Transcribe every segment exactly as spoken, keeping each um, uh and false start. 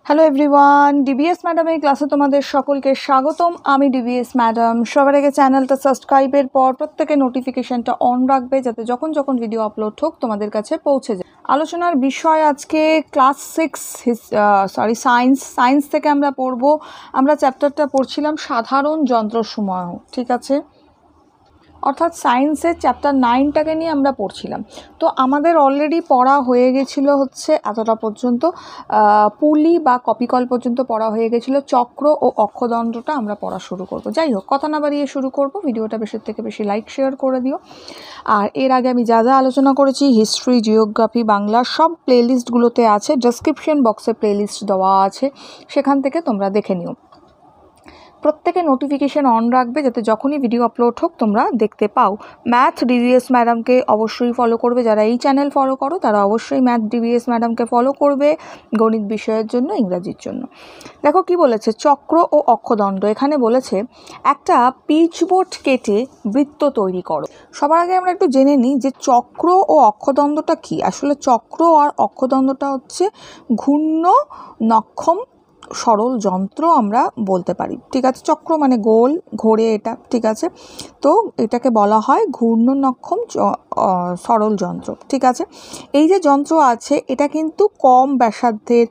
Hello everyone, DBS ম্যাডামের ক্লাসে তোমাদের সকলকে স্বাগতম। আমি ডিবিএস ম্যাডাম। সবার আগে চ্যানেলটা সাবস্ক্রাইবের পর প্রত্যেকে নোটিফিকেশনটা অন রাখবে, যাতে যখন যখন ভিডিও আপলোড হোক তোমাদের কাছে পৌঁছে যায়। আলোচনার বিষয় আজকে class six sorry science science থেকে আমরা পড়ব। আমরা চ্যাপ্টারটা পড়ছিলাম সাধারণ যন্ত্রসমূহ, ঠিক আছে, অর্থাৎ সায়েন্সের চ্যাপ্টার নাইনটাকে নিয়ে আমরা পড়ছিলাম। তো আমাদের অলরেডি পড়া হয়ে গেছিলো হচ্ছে এতটা পর্যন্ত, পুলি বা কপিকল পর্যন্ত পড়া হয়ে গেছিলো। চক্র ও অক্ষদণ্ডটা আমরা পড়া শুরু করব। যাই হোক, কথা না বাড়িয়ে শুরু করব। ভিডিওটা বেশির থেকে বেশি লাইক শেয়ার করে দিও। আর এর আগে আমি যা যা আলোচনা করেছি, হিস্ট্রি, জিওগ্রাফি, বাংলা, সব প্লেলিস্টগুলোতে আছে। ডেসক্রিপশন বক্সে প্লেলিস্ট দেওয়া আছে, সেখান থেকে তোমরা দেখে নিও। প্রত্যেকে নোটিফিকেশান অন রাখবে, যাতে যখনই ভিডিও আপলোড হোক তোমরা দেখতে পাও। ম্যাথ ডিবিএস ম্যাডামকে অবশ্যই ফলো করবে। যারা এই চ্যানেল ফলো করো তারা অবশ্যই ম্যাথ ডিবিএস ম্যাডামকে ফলো করবে, গণিত বিষয়ের জন্য, ইংরাজির জন্য। দেখো কি বলেছে, চক্র ও অক্ষদণ্ড। এখানে বলেছে একটা পিচবোর্ড কেটে বৃত্ত তৈরি করো। সবার আগে আমরা একটু জেনে নিই যে চক্র ও অক্ষদণ্ডটা কি। আসলে চক্র আর অক্ষদণ্ডটা হচ্ছে ঘূর্ণ নক্ষম সরল যন্ত্র আমরা বলতে পারি, ঠিক আছে। চক্র মানে গোল, ঘোরে এটা, ঠিক আছে। তো এটাকে বলা হয় ঘূর্ণনক্ষম সরল যন্ত্র, ঠিক আছে। এই যে যন্ত্র আছে এটা কিন্তু কম ব্যাসার্ধের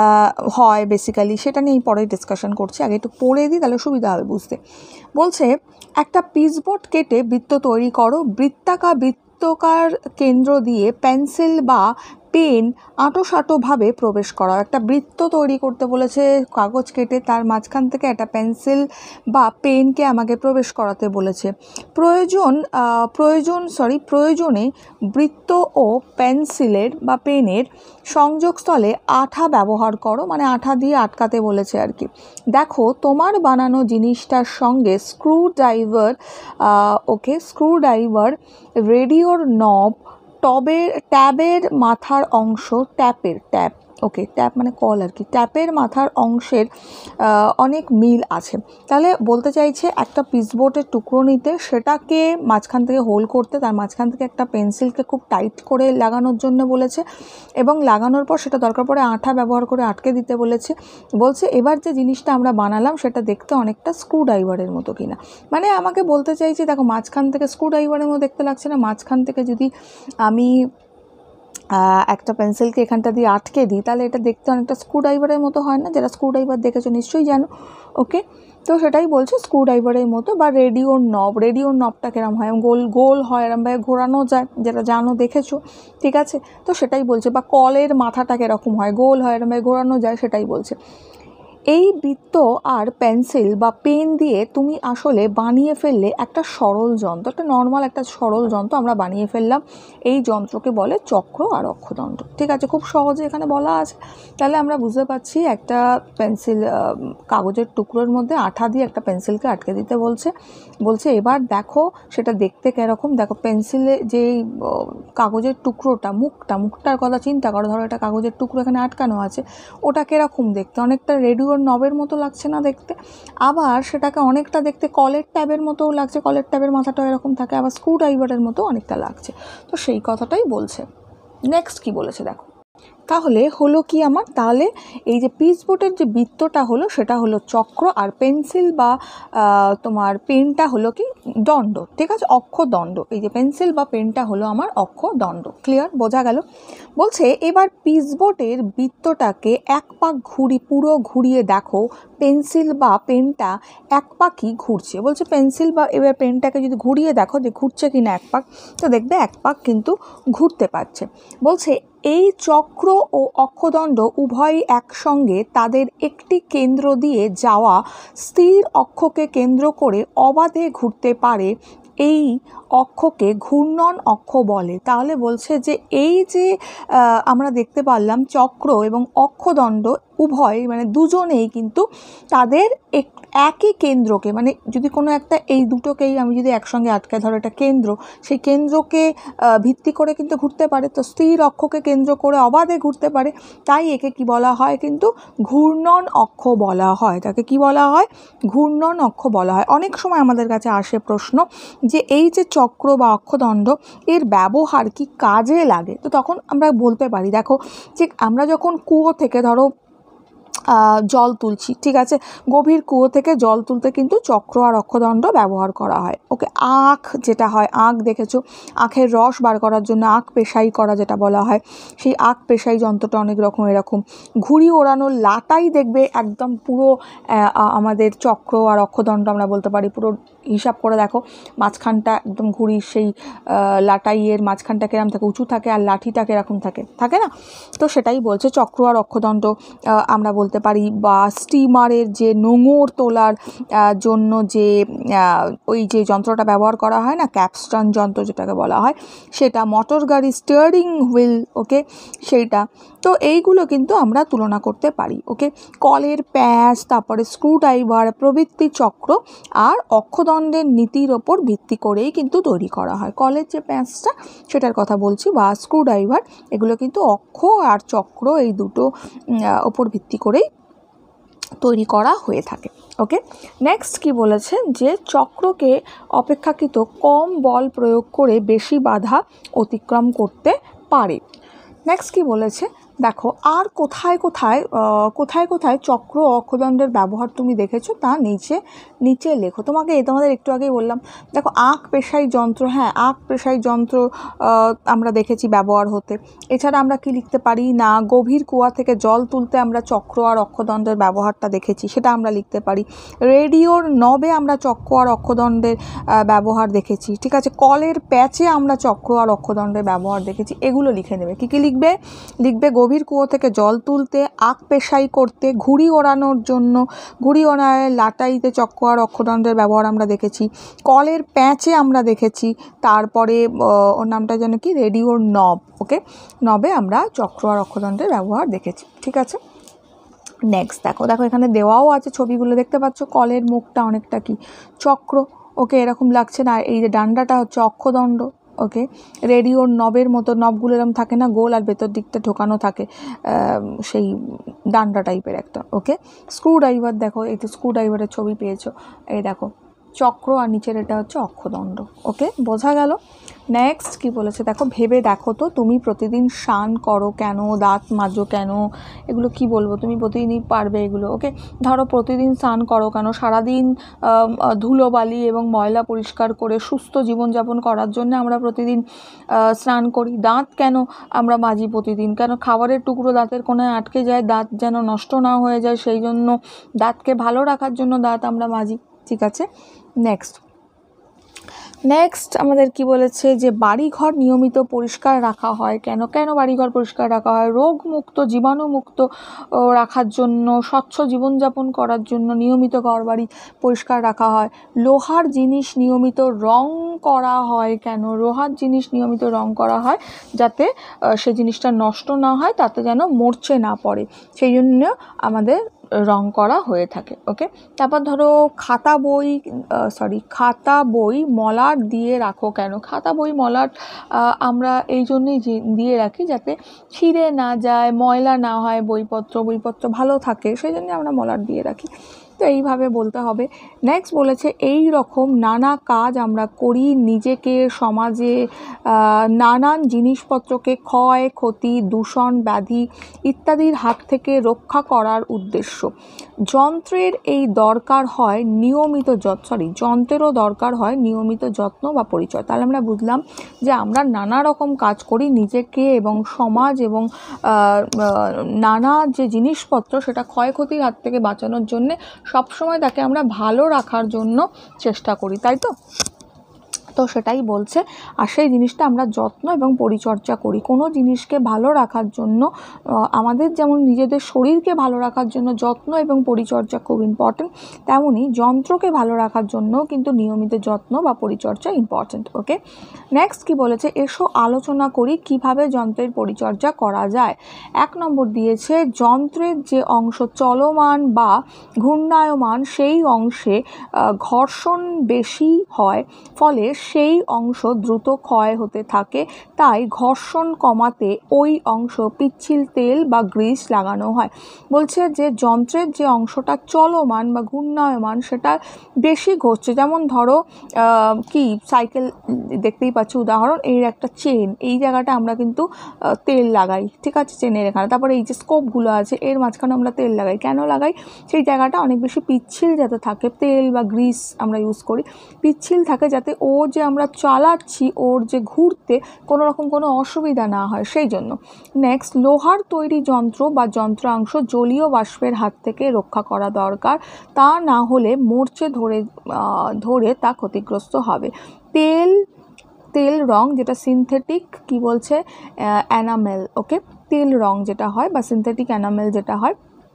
হয় বেসিক্যালি, সেটা নিয়ে পরে ডিসকাশন করছি। আগে একটু পড়ে দিই, তাহলে সুবিধা হবে বুঝতে। বলছে একটা পিচবোর্ড কেটে বৃত্ত তৈরি করো। বৃত্তাকার বৃত্তকার কেন্দ্র দিয়ে পেন্সিল বা পেন আঁটোসাঁটোভাবে প্রবেশ করা। একটা বৃত্ত তৈরি করতে বলেছে, কাগজ কেটে তার মাঝখান থেকে একটা পেন্সিল বা পেনকে আমাকে প্রবেশ করাতে বলেছে। প্রয়োজন প্রয়োজন সরি প্রয়োজনে বৃত্ত ও পেন্সিলের বা পেনের সংযোগস্থলে আঠা ব্যবহার করো, মানে আঠা দিয়ে আটকাতে বলেছে আর কি। দেখো তোমার বানানো জিনিসটার সঙ্গে screwdriver okay screwdriver রেডিওর নব, টবের ট্যাবের মাথার অংশ, ট্যাপের ট্যাপ ওকে ট্যাপ মানে কল আর কি, ট্যাপের মাথার অংশের অনেক মিল আছে। তাহলে বলতে চাইছে একটা পিচবোর্ডের টুকরো নিতে, সেটাকে মাঝখান থেকে হোল করতে, তার মাঝখান থেকে একটা পেন্সিলকে খুব টাইট করে লাগানোর জন্য বলেছে, এবং লাগানোর পর সেটা দরকার পড়ে আঠা ব্যবহার করে আটকে দিতে বলেছে। বলছে এবার যে জিনিসটা আমরা বানালাম সেটা দেখতে অনেকটা স্ক্রু ড্রাইভারের মতো কিনা। মানে আমাকে বলতে চাইছে দেখো, মাঝখান থেকে স্ক্রু ড্রাইভারের মতো দেখতে লাগছে না? মাঝখান থেকে যদি আমি একটা পেন্সিলকে এখানটা দিয়ে আটকে দিই, তাহলে এটা দেখতে অনেকটা স্ক্রু ড্রাইভারের মতো হয় না? যারা স্ক্রু ড্রাইভার দেখেছো নিশ্চয়ই জানো, ওকে। তো সেটাই বলছে স্ক্রু ড্রাইভারের মতো। বা রেডিওর নব, রেডিওর নবটা কিরম হয়? গোল গোল হয়, এরমভাবে ঘোরানো যায়, যেটা জানো, দেখেছো, ঠিক আছে। তো সেটাই বলছে। বা কলের মাথাটা কীরকম হয়? গোল হয়, এরমভাবে ঘোরানো যায়, সেটাই বলছে। এই বৃত্ত আর পেন্সিল বা পেন দিয়ে তুমি আসলে বানিয়ে ফেললে একটা সরল যন্ত্র, একটা নর্মাল একটা সরল যন্ত্র আমরা বানিয়ে ফেললাম। এই যন্ত্রকে বলে চক্র আর অক্ষদণ্ড, ঠিক আছে। খুব সহজে এখানে বলা আছে। তাহলে আমরা বুঝতে পারছি একটা পেন্সিল, কাগজের টুকরোর মধ্যে আঠা দিয়ে একটা পেন্সিলকে আটকে দিতে বলছে। বলছে এবার দেখো সেটা দেখতে কীরকম। দেখো পেন্সিলে যেই কাগজের টুকরোটা, মুখটা মুখটার কথা চিন্তা করো। ধরো একটা কাগজের টুকরো এখানে আটকানো আছে, ওটা কীরকম দেখতে? অনেকটা রেডিওর নবের মতো লাগছে না দেখতে? আবার সেটাকে অনেকটা দেখতে কলের ট্যাবের মতোও লাগছে, কলের ট্যাবের মাথাটাও এরকম থাকে, আবার স্ক্রু ড্রাইভারের মতো অনেকটা লাগছে। তো সেই কথাটাই বলছে। নেক্সট কি বলেছে দেখো। তাহলে হলো কি আমার, তাহলে এই যে পিচবোর্ডের যে বৃত্তটা হলো সেটা হলো চক্র, আর পেন্সিল বা তোমার পেনটা হলো কি দণ্ড, ঠিক আছে, অক্ষদণ্ড। এই যে পেন্সিল বা পেনটা হলো আমার অক্ষদণ্ড। ক্লিয়ার, বোঝা গেল? বলছে এবার পিচবোর্ডের বৃত্তটাকে এক পাক ঘুরি পুরো ঘুরিয়ে দেখো পেন্সিল বা পেনটা এক পাকই ঘুরছে। বলছে পেন্সিল বা এবার পেনটাকে যদি ঘুরিয়ে দেখো যে ঘুরছে কিনা এক পাক, তো দেখবে এক পাক কিন্তু ঘুরতে পারছে। বলছে এই চক্র ও অক্ষদণ্ড উভয়ই একসঙ্গে তাদের একটি কেন্দ্র দিয়ে যাওয়া স্থির অক্ষকে কেন্দ্র করে অবাধে ঘুরতে পারে। এই অক্ষকে ঘূর্ণন অক্ষ বলে। তাহলে বলছে যে এই যে আমরা দেখতে পারলাম চক্র এবং অক্ষদণ্ড উভয় মানে দুজনেই কিন্তু তাদের এক একই কেন্দ্রকে, মানে যদি কোনো একটা এই দুটোকেই আমি যদি একসঙ্গে আটকে ধরো একটা কেন্দ্র, সেই কেন্দ্রকে ভিত্তি করে কিন্তু ঘুরতে পারে। তো স্থির অক্ষকে কেন্দ্র করে অবাধে ঘুরতে পারে, তাই একে কি বলা হয়? কিন্তু ঘূর্ণন অক্ষ বলা হয়। তাকে কি বলা হয়? ঘূর্ণন অক্ষ বলা হয়। অনেক সময় আমাদের কাছে আসে প্রশ্ন যে এই যে চক্র বা অক্ষদণ্ড, এর ব্যবহার কি কাজে লাগে? তো তখন আমরা বলতে পারি দেখো, যে আমরা যখন কুয়ো থেকে ধরো জল তুলছি, ঠিক আছে, গভীর কুয়ো থেকে জল তুলতে কিন্তু চক্র আর অক্ষদণ্ড ব্যবহার করা হয়। ওকে, আখ যেটা হয়, আখ দেখেছো, আখের রস বার করার জন্য আখ পেশাই করা যেটা বলা হয়, সেই আখ পেশাই যন্ত্রটা অনেক রকম এরকম। ঘুড়ি ওড়ানোর লাটাই দেখবে একদম পুরো আমাদের চক্র আর অক্ষদণ্ড আমরা বলতে পারি, পুরো হিসাব করে দেখো, মাঝখানটা একদম ঘুড়ির সেই লাটাইয়ের মাঝখানটা কেরকম থাকে, উঁচু থাকে, আর লাঠিটা কেরকম থাকে থাকে না, তো সেটাই বলছে চক্র আর অক্ষদণ্ড আমরা বলতে পারি। বা স্টিমারের যে নোঙর তোলার জন্য যে ওই যে যন্ত্রটা ব্যবহার করা হয় না, ক্যাপস্টন যন্ত্র যেটাকে বলা হয়, সেটা মোটর গাড়ি স্টিয়ারিং হুইল, ওকে, সেইটা। তো এইগুলো কিন্তু আমরা তুলনা করতে পারি। ওকে, কলের প্যাঁচ, তারপরে স্ক্রুড্রাইভার প্রভৃতি চক্র আর অক্ষদণ্ডের নীতির ওপর ভিত্তি করেই কিন্তু তৈরি করা হয়। কলের যে প্যাঁচটা সেটার কথা বলছি, বা স্ক্রুড্রাইভার, এগুলো কিন্তু অক্ষ আর চক্র এই দুটো ওপর ভিত্তি করেই তৈরি করা হয়ে থাকে। ওকে, নেক্সট কি বলেছে, যে চক্রকে অপেক্ষাকৃত কম বল প্রয়োগ করে বেশি বাধা অতিক্রম করতে পারে। নেক্সট কি বলেছে দেখো, আর কোথায় কোথায় কোথায় কোথায় চক্র অক্ষদণ্ডের ব্যবহার তুমি দেখেছো তা নিচে নিচে লেখো। তোমাকে তোমাদের একটু আগেই বললাম, দেখো আখ পেশাই যন্ত্র, হ্যাঁ আখ পেশাই যন্ত্র আমরা দেখেছি ব্যবহার হতে। এছাড়া আমরা কি লিখতে পারি না, গভীর কুয়া থেকে জল তুলতে আমরা চক্র আর অক্ষদণ্ডের ব্যবহারটা দেখেছি, সেটা আমরা লিখতে পারি। রেডিওর নবে আমরা চক্র আর অক্ষদণ্ডের ব্যবহার দেখেছি, ঠিক আছে। কলের প্যাচে আমরা চক্র আর অক্ষদণ্ডের ব্যবহার দেখেছি, এগুলো লিখে নেবে। কী কী লিখবে? লিখবে গভীর কুয়ো থেকে জল তুলতে, আখ পেশাই করতে, ঘুড়ি ওড়ানোর জন্য, ঘুড়ি ওড়ায় লাটাইতে চক্র আর অক্ষদণ্ডের ব্যবহার আমরা দেখেছি। কলের প্যাঁচে আমরা দেখেছি, তারপরে ওর নামটা যেন কি, রেডিওর নব, ওকে, নবে আমরা চক্র আর অক্ষদণ্ডের ব্যবহার দেখেছি, ঠিক আছে। নেক্সট দেখো, দেখো এখানে দেওয়াও আছে ছবিগুলো দেখতে পাচ্ছ, কলের মুখটা অনেকটা কি চক্র, ওকে, এরকম লাগছে না, এই যে ডান্ডাটা হচ্ছে অক্ষদণ্ড, ওকে। রেডিওর নবের মতো, নবগুলো এরকম থাকে না গোল, আর ভেতর দিকটা ঢোকানো থাকে সেই ডান্ডা টাইপের একটা, ওকে। স্ক্রুড্রাইভার দেখো, এই তো স্ক্রুড্রাইভারের ছবি পেয়েছো, এই দেখো চক্র আর নিচের এটা হচ্ছে অক্ষদণ্ড, ওকে, বোঝা গেল। নেক্সট কি বলেছে দেখো, ভেবে দেখো তো তুমি প্রতিদিন স্নান করো কেন, দাঁত মাজো কেন, এগুলো কি বলবো, তুমি প্রতিদিনই পারবে এগুলো, ওকে। ধরো প্রতিদিন স্নান করো কেন, সারাদিন ধুলোবালি এবং ময়লা পরিষ্কার করে সুস্থ জীবনযাপন করার জন্য আমরা প্রতিদিন স্নান করি। দাঁত কেন আমরা মাজি প্রতিদিন, কেন খাবারের টুকরো দাঁতের কোণায় আটকে যায়, দাঁত যেন নষ্ট না হয়ে যায়, সেই জন্য দাঁতকে ভালো রাখার জন্য দাঁত আমরা মাজি, ঠিক আছে। নেক্সট নেক্সট আমাদের কি বলেছে, যে বাড়িঘর নিয়মিত পরিষ্কার রাখা হয় কেন, কেন বাড়িঘর পরিষ্কার রাখা হয়, রোগমুক্ত জীবাণুমুক্ত রাখার জন্য, স্বচ্ছ জীবনযাপন করার জন্য নিয়মিত ঘরবাড়ি পরিষ্কার রাখা হয়। লোহার জিনিস নিয়মিত রং করা হয় কেন, লোহার জিনিস নিয়মিত রং করা হয় যাতে সে জিনিসটা নষ্ট না হয়, তাতে যেন মরচে না পড়ে, সেই জন্য আমাদের রং করা হয়ে থাকে, ওকে। তারপর ধরো খাতা বই সরি খাতা বই মলাট দিয়ে রাখো কেন, খাতা বই মলাট আমরা এই জন্যই দিয়ে রাখি যাতে ছিঁড়ে না যায়, ময়লা না হয়, বইপত্র বইপত্র ভালো থাকে, সেই জন্য আমরা মলাট দিয়ে রাখি, তো এইভাবে বলতে হবে। নেক্সট বলেছে, এই রকম নানা কাজ আমরা করি নিজেকে, সমাজে নানান জিনিসপত্রকে ক্ষয় ক্ষতি, দূষণ, ব্যাধি ইত্যাদির হাত থেকে রক্ষা করার উদ্দেশ্য। যন্ত্রের এই দরকার হয় নিয়মিত যত্ন সরি যন্ত্রেরও দরকার হয় নিয়মিত যত্ন বা পরিচয়। তাহলে আমরা বুঝলাম যে আমরা নানা রকম কাজ করি নিজেকে এবং সমাজ এবং নানা যে জিনিসপত্র সেটা ক্ষয়ক্ষতির হাত থেকে বাঁচানোর জন্যে সবসময় তাকে আমরা ভালো রাখার জন্য চেষ্টা করি, তাই তো তো সেটাই বলছে। আর সেই জিনিসটা আমরা যত্ন এবং পরিচর্যা করি। কোনো জিনিসকে ভালো রাখার জন্য আমাদের যেমন নিজেদের শরীরকে ভালো রাখার জন্য যত্ন এবং পরিচর্যা খুব ইম্পর্টেন্ট, তেমনই যন্ত্রকে ভালো রাখার জন্য কিন্তু নিয়মিত যত্ন বা পরিচর্যা ইম্পর্টেন্ট, ওকে। নেক্সট কি বলেছে, এসো আলোচনা করি কিভাবে যন্ত্রের পরিচর্যা করা যায়। এক নম্বর দিয়েছে, যন্ত্রের যে অংশ চলমান বা ঘূর্ণায়মান সেই অংশে ঘর্ষণ বেশি হয়, ফলে সেই অংশ দ্রুত ক্ষয় হতে থাকে, তাই ঘর্ষণ কমাতে ওই অংশ পিচ্ছিল তেল বা গ্রিস লাগানো হয়। বলছে যে যন্ত্রের যে অংশটা চলমান বা ঘূর্ণায়মান সেটা বেশি ঘষছে, যেমন ধরো কি সাইকেল দেখতেই পাচ্ছি উদাহরণ, এর একটা চেন, এই জায়গাটা আমরা কিন্তু তেল লাগাই, ঠিক আছে, চেনের এখানে। তারপরে এই যে স্কোপগুলো আছে এর মাঝখানে আমরা তেল লাগাই, কেন লাগাই? সেই জায়গাটা অনেক বেশি পিচ্ছিল যাতে থাকে, তেল বা গ্রিস আমরা ইউজ করি, পিচ্ছিল থাকে যাতে ও যে আমরা চালাচ্ছি ওর যে ঘুরতে কোনো রকম কোনো অসুবিধা না হয়, সেই জন্য। নেক্সট, লোহার তৈরি যন্ত্র বা যন্ত্রাংশ জলীয় বাষ্পের হাত থেকে রক্ষা করা দরকার, তা না হলে মরচে ধরে ধরে তা ক্ষতিগ্রস্ত হবে। তেল তেল রং যেটা সিনথেটিক কি বলছে অ্যানামেল, ওকে, তেল রং যেটা হয় বা সিনথেটিক অ্যানামেল যেটা হয়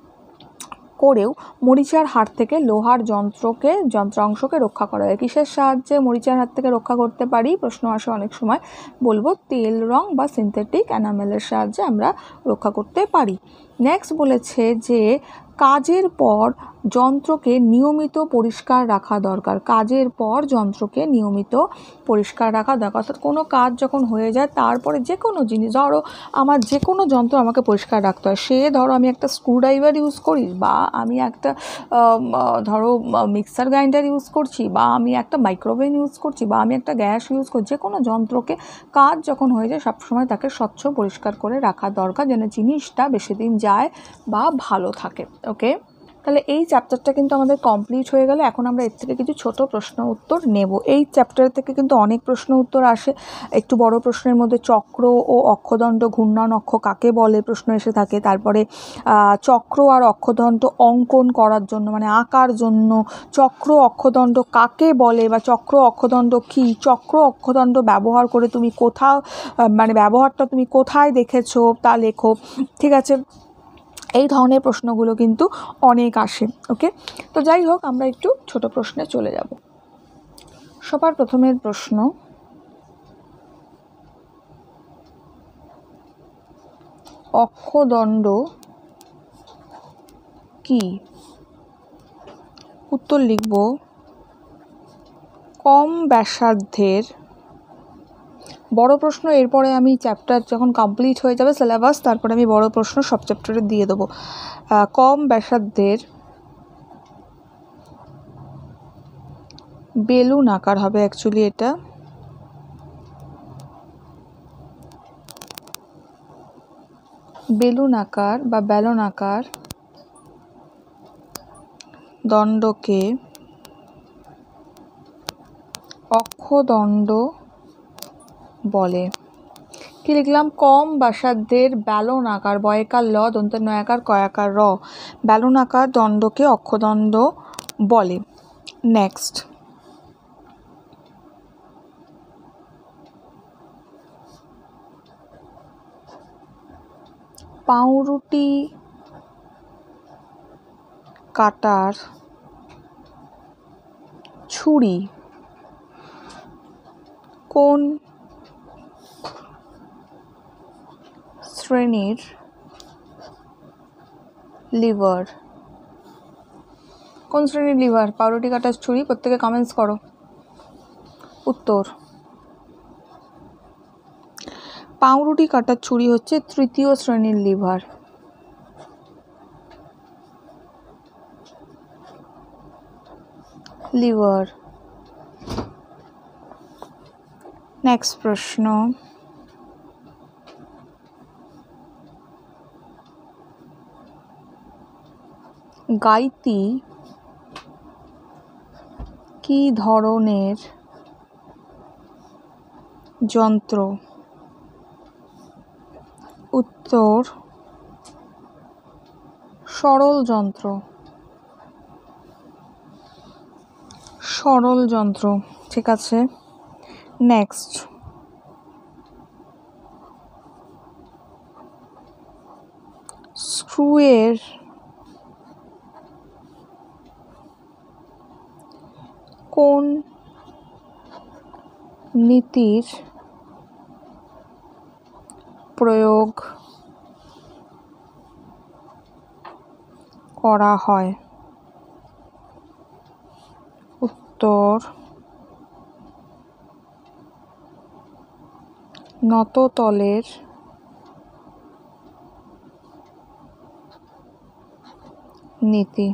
করেও মরিচার হাত থেকে লোহার যন্ত্রকে যন্ত্রাংশকে রক্ষা করা যায়। কিসের সাহায্যে মরিচার হাত থেকে রক্ষা করতে পারি? প্রশ্ন আসে অনেক সময়, বলবো তেল রং বা সিনথেটিক অ্যানামেলের সাহায্যে আমরা রক্ষা করতে পারি। নেক্সট বলেছে যে কাজের পর যন্ত্রকে নিয়মিত পরিষ্কার রাখা দরকার, কাজের পর যন্ত্রকে নিয়মিত পরিষ্কার রাখা দরকার। অর্থাৎ কোনো কাজ যখন হয়ে যায় তারপরে যে কোনো জিনিস, ধরো আমার যে কোনো যন্ত্র আমাকে পরিষ্কার রাখতে হয়, সে ধরো আমি একটা স্ক্রুড্রাইভার ইউজ করি, বা আমি একটা ধরো মিক্সার গ্রাইন্ডার ইউজ করছি, বা আমি একটা মাইক্রোওভেন ইউজ করছি, বা আমি একটা গ্যাস ইউজ করছি, যে কোনো যন্ত্রকে কাজ যখন হয়ে যায় সবসময় তাকে স্বচ্ছ পরিষ্কার করে রাখা দরকার, যেন জিনিসটা বেশি দিন যায় বা ভালো থাকে। ওকে, তাহলে এই চ্যাপ্টারটা কিন্তু আমাদের কমপ্লিট হয়ে গেল। এখন আমরা এর থেকে কিছু ছোট প্রশ্ন উত্তর নেব। এই চ্যাপ্টার থেকে কিন্তু অনেক প্রশ্ন উত্তর আসে। একটু বড় প্রশ্নের মধ্যে চক্র ও অক্ষদণ্ড ঘূর্ণন অক্ষ কাকে বলে প্রশ্ন এসে থাকে, তারপরে চক্র আর অক্ষদণ্ড অঙ্কন করার জন্য মানে আঁকার জন্য চক্র অক্ষদণ্ড কাকে বলে বা চক্র অক্ষদণ্ড কী, চক্র অক্ষদণ্ড ব্যবহার করে তুমি কোথাও মানে ব্যবহারটা তুমি কোথায় দেখেছো তা লেখো, ঠিক আছে। এই ধরনের প্রশ্নগুলো কিন্তু অনেক আসে। ওকে, তো যাই হোক আমরা একটু ছোট প্রশ্নে চলে যাব। সবার প্রথমের প্রশ্ন, অক্ষদণ্ড কি? উত্তর লিখব কম ব্যাসার্ধের, বড় প্রশ্ন এরপরে আমি চ্যাপ্টার যখন কমপ্লিট হয়ে যাবে সিলেবাস তারপরে আমি বড় প্রশ্ন সব চ্যাপ্টারে দিয়ে দেবো। কম ব্যাসার্ধের বেলুন আকার হবে অ্যাকচুয়ালি, এটা বেলুন আকার বা ব্যালন আকার দণ্ডকে অক্ষদণ্ড বলে। কি লিখলাম? কম ব্যাসার্ধের ব্যালন আকার, বয়কার ল দন্তের নয়াকার কয়াকার র, ব্যালন আকার দণ্ডকে অক্ষদণ্ড বলে। নেক্সট, পাউরুটি কাটার ছুরি কোন শ্রেণীর লিভার? কোন শ্রেণীর লিভার পাউরুটি কাটার ছুরি? প্রত্যেকে কমেন্টস করো উত্তর। পাউরুটি কাটার ছুরি হচ্ছে তৃতীয় শ্রেণীর লিভার। লিভার। নেক্সট প্রশ্ন, গাইতি কি ধরনের যন্ত্র? উত্তর সরল যন্ত্র। সরল যন্ত্র, ঠিক আছে। নেক্সট, স্ক্রুয়ের কোন নীতির প্রয়োগ করা হয়? উত্তর নততলের নীতি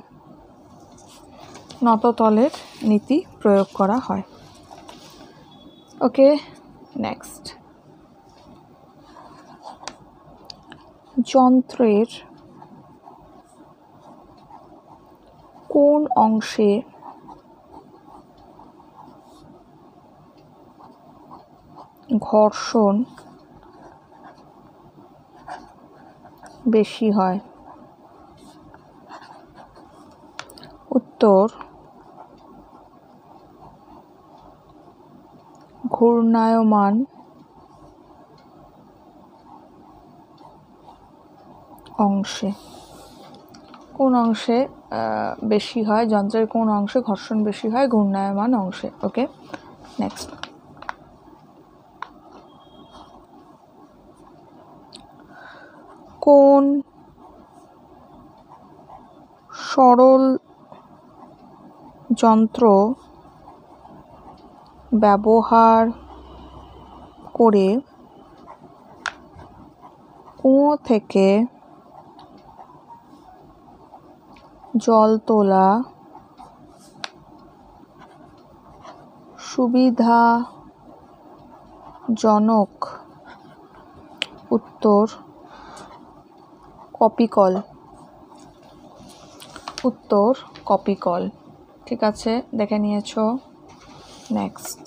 নততলের নীতি প্রয়োগ করা হয়। Okay, next. যন্ত্রের কোন অংশে ঘর্ষণ বেশি হয়? উত্তর ঘূর্ণায়মান অংশে। কোন অংশে বেশি হয়? যন্ত্রের কোন অংশে ঘর্ষণ বেশি হয়? ঘূর্ণায়মান অংশে। Okay, next. কোন সরল যন্ত্র ব্যবহার করে কুয়ো থেকে জল তোলা সুবিধাজনক? উত্তর কপিকল। উত্তর কপিকল। ঠিক আছে, দেখে নিয়েছো। নেক্সট।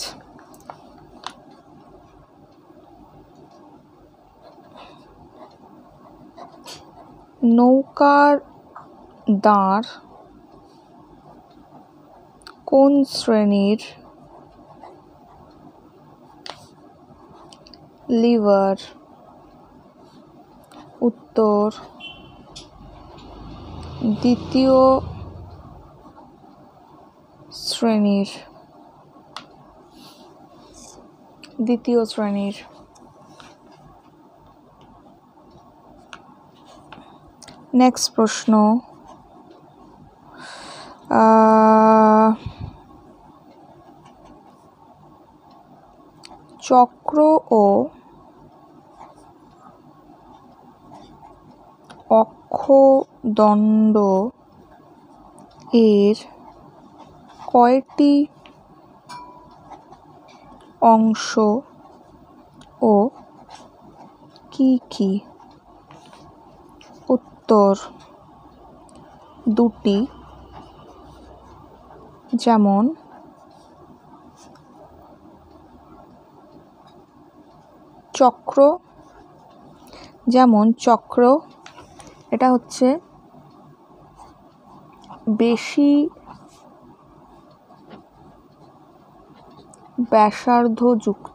নৌকার দাঁড় কোন শ্রেণীর লিভার? উত্তর দ্বিতীয় শ্রেণীর। দ্বিতীয় শ্রেণীর। নেক্সট প্রশ্ন। চক্র ও অক্ষদণ্ড এর কয়টি অংশ ও কি কি? উত্তর দুটি। যেমন চক্র যেমন চক্র এটা হচ্ছে বেশি ব্যাসার্ধযুক্ত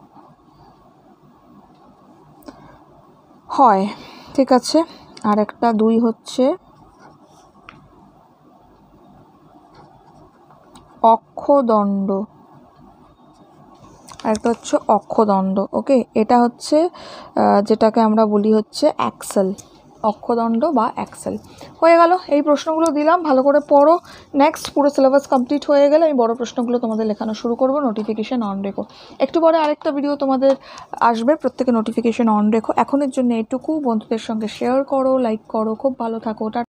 হয়। ঠিক আছে, আর একটা দুই হচ্ছে অক্ষদণ্ড। আরেকটা হচ্ছে অক্ষদণ্ড। ওকে, এটা হচ্ছে যেটাকে আমরা বলি হচ্ছে অ্যাক্সেল। অক্ষদণ্ড বা অ্যাক্সেল। হয়ে গেল, এই প্রশ্নগুলো দিলাম, ভালো করে পড়ো। নেক্সট পুরো সিলেবাস কমপ্লিট হয়ে গেলে আমি বড় প্রশ্নগুলো তোমাদের লেখানো শুরু করব। নোটিফিকেশন অন রেখো। একটু পরে আরেকটা ভিডিও তোমাদের আসবে, প্রত্যেকে নোটিফিকেশন অন রেখো। এখনের জন্য এটুকু। বন্ধুদের সঙ্গে শেয়ার করো, লাইক করো। খুব ভালো থাকো।